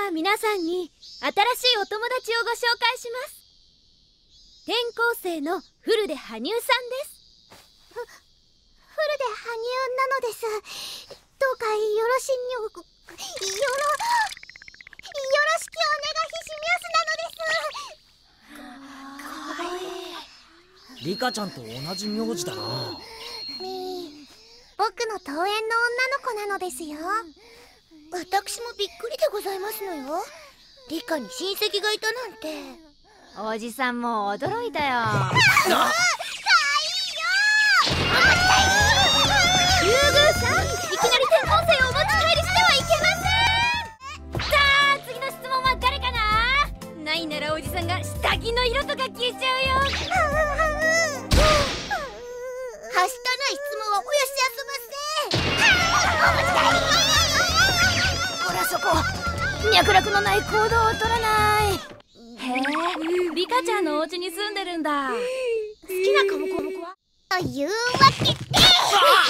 は皆さんに新しいお友達をご紹介します。転校生の古出羽生さんです。 古出羽生なのです。どうかよろしくお願いしますなのです。かわいい。 リカちゃんと同じ名字だな。 僕の登園の女の子なのですよ。私もびっくりでございますのよ。リカに親戚がいたなんて。 おじさんも驚いたよ。 かわいいよ。 竜宮さん、いきなり転校生をお持ち帰りしてはいけません。さあ、次の質問は誰かな。ないならおじさんが下着の色とか聞いちゃうよ。 はしたない質問はおよしあそばせ。 ほらそこ、脈絡のない行動を取らない。へえ、リカちゃんのお家に住んでるんだ。好きな科目は？ というわけで